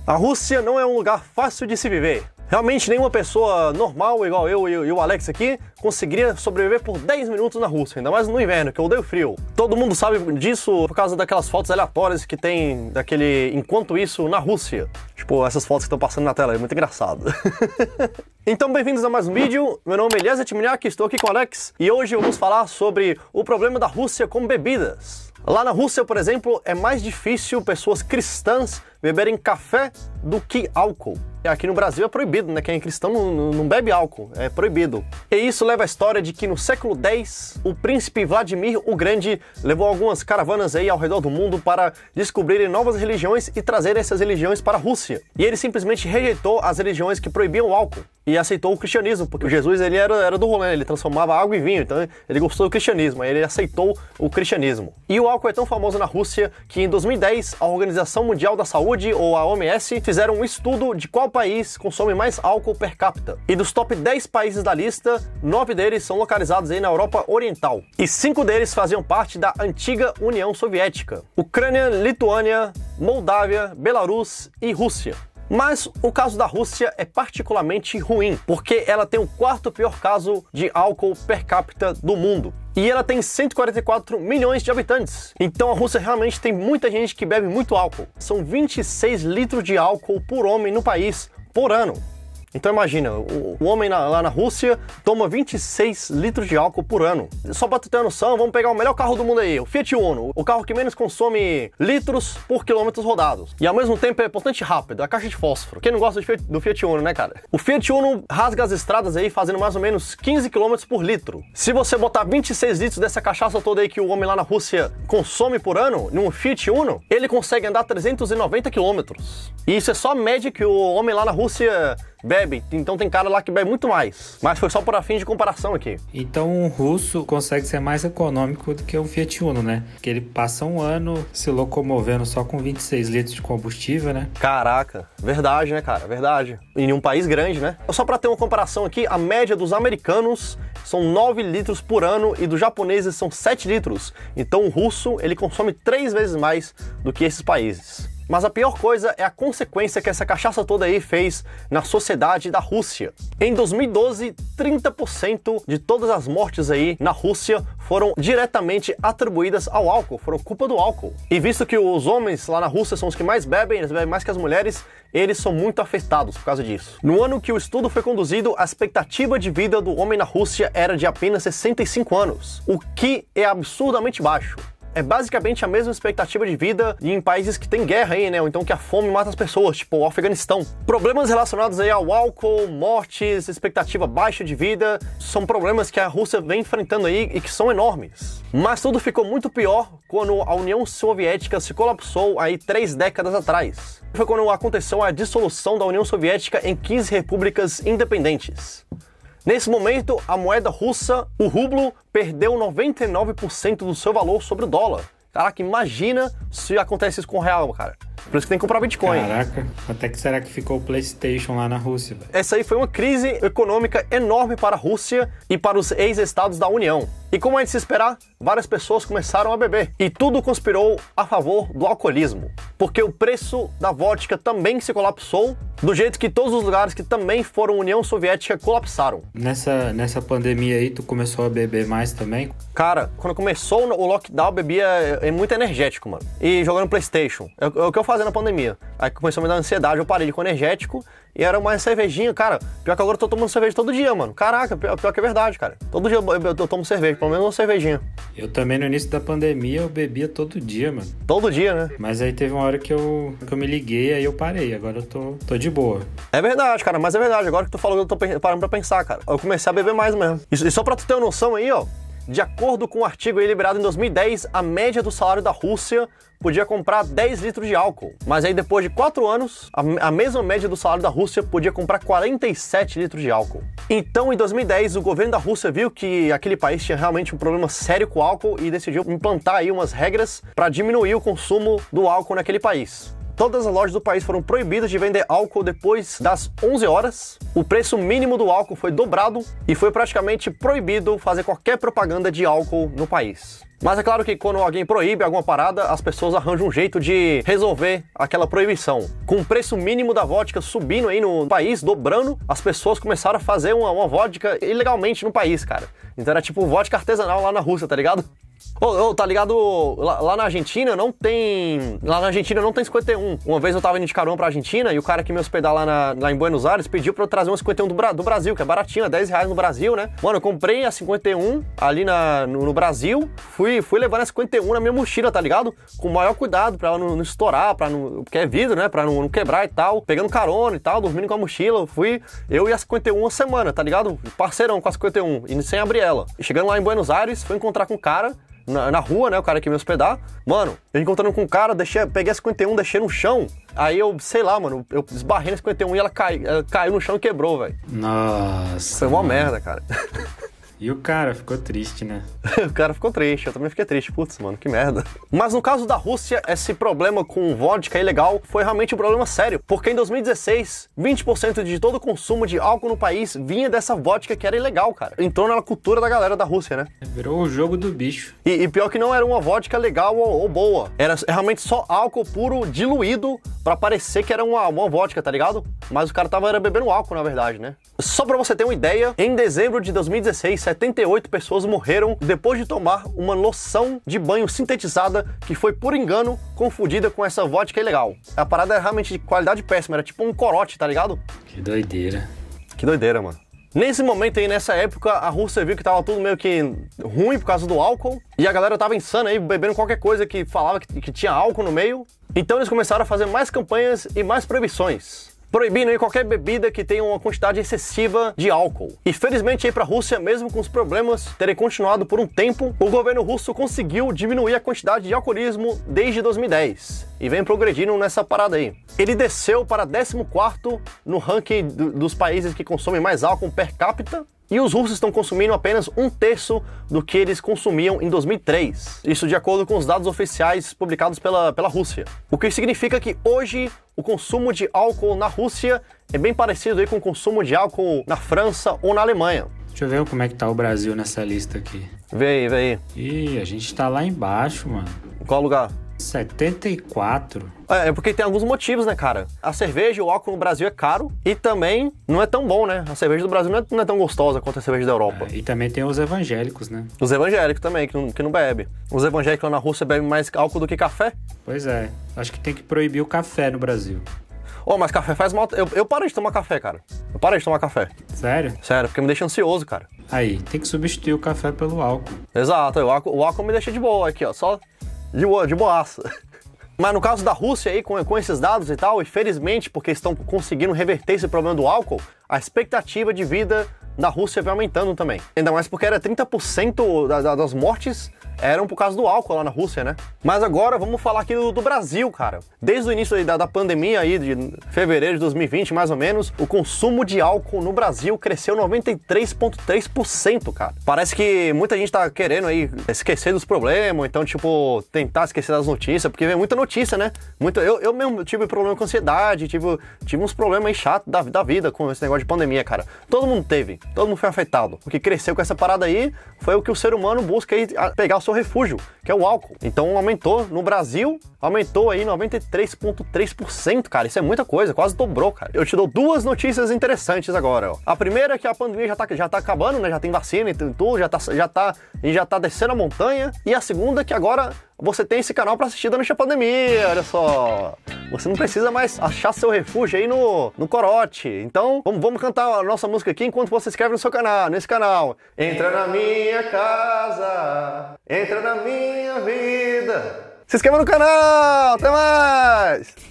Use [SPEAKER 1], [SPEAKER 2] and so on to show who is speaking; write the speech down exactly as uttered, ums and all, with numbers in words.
[SPEAKER 1] A Rússia não é um lugar fácil de se viver. Realmente nenhuma pessoa normal, igual eu e o Alex aqui, conseguiria sobreviver por dez minutos na Rússia, ainda mais no inverno, que eu odeio frio. Todo mundo sabe disso por causa daquelas fotos aleatórias que tem daquele enquanto isso na Rússia. Tipo, essas fotos que estão passando na tela, é muito engraçado. Então, bem-vindos a mais um vídeo. Meu nome é Eliezer Tchimniak, estou aqui com o Alex, e hoje vamos falar sobre o problema da Rússia com bebidas. Lá na Rússia, por exemplo, é mais difícil pessoas cristãs beberem café do que álcool. Aqui no Brasil é proibido, né? Quem é cristão não, não bebe álcool, é proibido. E isso leva à história de que no século dez, o príncipe Vladimir o Grande levou algumas caravanas aí ao redor do mundo para descobrirem novas religiões e trazer essas religiões para a Rússia. E ele simplesmente rejeitou as religiões que proibiam o álcool e aceitou o cristianismo, porque o Jesus ele era, era do rolê, ele transformava água em vinho, então ele gostou do cristianismo, aí ele aceitou o cristianismo. E o álcool é tão famoso na Rússia que em dois mil e dez, a Organização Mundial da Saúde, ou a O M S, fizeram um estudo de qual país consome mais álcool per capita. E dos top dez países da lista, nove deles são localizados aí na Europa Oriental. E cinco deles faziam parte da antiga União Soviética: Ucrânia, Lituânia, Moldávia, Belarus e Rússia. Mas o caso da Rússia é particularmente ruim, porque ela tem o quarto pior caso de álcool per capita do mundo. E ela tem cento e quarenta e quatro milhões de habitantes. Então a Rússia realmente tem muita gente que bebe muito álcool. São vinte e seis litros de álcool por homem no país, por ano. Então imagina, o, o homem na, lá na Rússia toma vinte e seis litros de álcool por ano. Só pra tu ter noção, vamos pegar o melhor carro do mundo aí, o Fiat Uno, o carro que menos consome litros por quilômetros rodados. E ao mesmo tempo é bastante rápido, a caixa de fósforo. Quem não gosta do Fiat, do Fiat Uno, né, cara? O Fiat Uno rasga as estradas aí fazendo mais ou menos quinze quilômetros por litro. Se você botar vinte e seis litros dessa cachaça toda aí que o homem lá na Rússia consome por ano, num Fiat Uno, ele consegue andar trezentos e noventa quilômetros. E isso é só a média que o homem lá na Rússia bebe, então tem cara lá que bebe muito mais. Mas foi só por fim de comparação aqui.
[SPEAKER 2] Então um russo consegue ser mais econômico do que o Fiat Uno, né? Porque ele passa um ano se locomovendo só com vinte e seis litros de combustível, né?
[SPEAKER 1] Caraca, verdade, né, cara? Verdade. Em um país grande, né? Só pra ter uma comparação aqui, a média dos americanos são nove litros por ano e dos japoneses são sete litros. Então o russo, ele consome três vezes mais do que esses países. Mas a pior coisa é a consequência que essa cachaça toda aí fez na sociedade da Rússia. Em dois mil e doze, trinta por cento de todas as mortes aí na Rússia foram diretamente atribuídas ao álcool, foram culpa do álcool. E visto que os homens lá na Rússia são os que mais bebem, eles bebem mais que as mulheres, eles são muito afetados por causa disso. No ano que o estudo foi conduzido, a expectativa de vida do homem na Rússia era de apenas sessenta e cinco anos, o que é absurdamente baixo. É basicamente a mesma expectativa de vida em países que tem guerra aí, né? Ou então que a fome mata as pessoas, tipo o Afeganistão. Problemas relacionados aí ao álcool, mortes, expectativa baixa de vida, são problemas que a Rússia vem enfrentando aí e que são enormes. Mas tudo ficou muito pior quando a União Soviética se colapsou aí três décadas atrás. Foi quando aconteceu a dissolução da União Soviética em quinze repúblicas independentes. Nesse momento, a moeda russa, o rublo, perdeu noventa e nove por cento do seu valor sobre o dólar. Caraca, imagina se acontece isso com o real, cara. Por isso que tem que comprar Bitcoin.
[SPEAKER 2] Caraca, até que será que ficou o PlayStation lá na Rússia? Véio?
[SPEAKER 1] Essa aí foi uma crise econômica enorme para a Rússia e para os ex-estados da União. E como é de se esperar, várias pessoas começaram a beber. E tudo conspirou a favor do alcoolismo. Porque o preço da vodka também se colapsou, do jeito que todos os lugares que também foram União Soviética colapsaram.
[SPEAKER 2] Nessa, nessa pandemia aí, tu começou a beber mais também?
[SPEAKER 1] Cara, quando começou o lockdown, eu bebia é muito energético, mano. E jogando PlayStation. É, é o que eu fazia na pandemia. Aí começou a me dar ansiedade, eu parei com energético e era uma cervejinha, cara. Pior que agora eu tô tomando cerveja todo dia, mano. Caraca, pior, pior que é verdade, cara. Todo dia eu, eu, eu tomo cerveja, pelo menos uma cervejinha.
[SPEAKER 2] Eu também no início da pandemia eu bebia todo dia, mano.
[SPEAKER 1] Todo dia, né?
[SPEAKER 2] Mas aí teve uma hora que eu, que eu me liguei, aí eu parei. Agora eu tô, tô de boa.
[SPEAKER 1] É verdade, cara, mas é verdade. Agora que tu falou, eu tô parando pra pensar, cara. Eu comecei a beber mais mesmo. E, e só pra tu ter uma noção aí, ó. De acordo com um artigo aí liberado em dois mil e dez, a média do salário da Rússia podia comprar dez litros de álcool. Mas aí depois de quatro anos, a, a mesma média do salário da Rússia podia comprar quarenta e sete litros de álcool. Então, em dois mil e dez, o governo da Rússia viu que aquele país tinha realmente um problema sério com o álcool e decidiu implantar aí umas regras para diminuir o consumo do álcool naquele país. Todas as lojas do país foram proibidas de vender álcool depois das onze horas. O preço mínimo do álcool foi dobrado e foi praticamente proibido fazer qualquer propaganda de álcool no país. Mas é claro que quando alguém proíbe alguma parada, as pessoas arranjam um jeito de resolver aquela proibição. Com o preço mínimo da vodka subindo aí no país, dobrando, as pessoas começaram a fazer uma, uma vodka ilegalmente no país, cara. Então era tipo vodka artesanal lá na Rússia, tá ligado? Ô, ô, tá ligado? Lá, lá na Argentina não tem... Lá na Argentina não tem cinquenta e um. Uma vez eu tava indo de carona pra Argentina e o cara que me hospedar lá, na, lá em Buenos Aires pediu pra eu trazer uma cinquenta e um do, Bra do Brasil, que é baratinho, é dez reais no Brasil, né? Mano, eu comprei a cinquenta e um ali na, no, no Brasil, fui, fui levando a cinquenta e um na minha mochila, tá ligado? Com o maior cuidado pra ela não, não estourar, pra não... Porque é vidro, né? Pra não, não quebrar e tal. Pegando carona e tal, dormindo com a mochila. Fui eu e a cinquenta e um uma semana, tá ligado? Parceirão com a cinquenta e um, e sem abrir ela. E chegando lá em Buenos Aires, fui encontrar com o cara... Na, na rua, né, o cara que me hospedar. Mano, eu encontrando com o cara, deixei, peguei a cinquenta e um, deixei no chão. Aí eu, sei lá, mano, eu esbarrei na cinquenta e um e ela, cai, ela caiu no chão e quebrou, velho.
[SPEAKER 2] Nossa.
[SPEAKER 1] Foi uma merda, cara.
[SPEAKER 2] E o cara ficou triste, né?
[SPEAKER 1] O cara ficou triste, eu também fiquei triste. Putz, mano, que merda. Mas no caso da Rússia, esse problema com vodka ilegal foi realmente um problema sério. Porque em dois mil e dezesseis, vinte por cento de todo o consumo de álcool no país vinha dessa vodka que era ilegal, cara. Entrou na cultura da galera da Rússia, né?
[SPEAKER 2] Virou o jogo do bicho.
[SPEAKER 1] E, e pior que não era uma vodka legal ou, ou boa. Era realmente só álcool puro diluído pra parecer que era uma, uma vodka, tá ligado? Mas o cara tava era bebendo álcool, na verdade, né? Só pra você ter uma ideia, em dezembro de dois mil e dezesseis, setenta e oito pessoas morreram depois de tomar uma loção de banho sintetizada que foi, por engano, confundida com essa vodka ilegal. A parada era realmente de qualidade péssima, era tipo um corote, tá ligado?
[SPEAKER 2] Que doideira.
[SPEAKER 1] Que doideira, mano. Nesse momento aí, nessa época, a Rússia viu que tava tudo meio que ruim por causa do álcool, e a galera tava insana aí, bebendo qualquer coisa que falava que, que tinha álcool no meio. Então eles começaram a fazer mais campanhas e mais proibições, proibindo aí qualquer bebida que tenha uma quantidade excessiva de álcool. E felizmente aí pra Rússia, mesmo com os problemas terem continuado por um tempo, o governo russo conseguiu diminuir a quantidade de alcoolismo desde dois mil e dez. E vem progredindo nessa parada aí. Ele desceu para décimo quarto no ranking do, dos países que consomem mais álcool per capita. E os russos estão consumindo apenas um terço do que eles consumiam em dois mil e três. Isso de acordo com os dados oficiais publicados pela, pela Rússia. O que significa que hoje o consumo de álcool na Rússia é bem parecido aí com o consumo de álcool na França ou na Alemanha.
[SPEAKER 2] Deixa eu ver como é que tá o Brasil nessa lista aqui.
[SPEAKER 1] Vê aí, vê aí.
[SPEAKER 2] Ih, a gente tá lá embaixo, mano.
[SPEAKER 1] Em qual lugar?
[SPEAKER 2] setenta e quatro.
[SPEAKER 1] É, é porque tem alguns motivos, né, cara? A cerveja e o álcool no Brasil é caro e também não é tão bom, né? A cerveja do Brasil não é, não é tão gostosa quanto a cerveja da Europa.
[SPEAKER 2] É, e também tem os evangélicos, né?
[SPEAKER 1] Os evangélicos também, que não, que não bebe. Os evangélicos lá na Rússia bebem mais álcool do que café.
[SPEAKER 2] Pois é. Acho que tem que proibir o café no Brasil.
[SPEAKER 1] Ô, oh, mas café faz mal... Eu, eu parei de tomar café, cara. Eu parei de tomar café.
[SPEAKER 2] Sério?
[SPEAKER 1] Sério, porque me deixa ansioso, cara.
[SPEAKER 2] Aí, tem que substituir o café pelo álcool.
[SPEAKER 1] Exato, o álcool, o álcool me deixa de boa aqui, ó. Só de boa, de boaça. Mas no caso da Rússia aí, com, com esses dados e tal, infelizmente, porque estão conseguindo reverter esse problema do álcool, a expectativa de vida da Rússia vai aumentando também. Ainda mais porque era trinta por cento da, da, das mortes eram por causa do álcool lá na Rússia, né? Mas agora vamos falar aqui do, do Brasil, cara. Desde o início aí da, da pandemia aí, de fevereiro de dois mil e vinte, mais ou menos, o consumo de álcool no Brasil cresceu noventa e três vírgula três por cento, cara. Parece que muita gente tá querendo aí esquecer dos problemas, então, tipo, tentar esquecer das notícias, porque vem muita notícia, né? Muita, eu, eu mesmo tive problema com ansiedade, tive, tive uns problemas aí chatos da, da vida com esse negócio de pandemia, cara. Todo mundo teve, todo mundo foi afetado. O que cresceu com essa parada aí foi o que o ser humano busca aí, pegar o seu refúgio, que é o álcool. Então aumentou no Brasil, aumentou aí noventa e três vírgula três por cento, cara. Isso é muita coisa, quase dobrou, cara. Eu te dou duas notícias interessantes agora, ó. A primeira é que a pandemia já tá, já tá acabando, né? Já tem vacina e tudo, já tá, já tá, e já tá descendo a montanha. E a segunda é que agora você tem esse canal pra assistir durante a pandemia, olha só. Você não precisa mais achar seu refúgio aí no, no corote. Então, vamos, vamos cantar a nossa música aqui enquanto você se inscreve no seu canal, nesse canal. Entra na minha casa, entra na minha vida. Se inscreva no canal, até mais!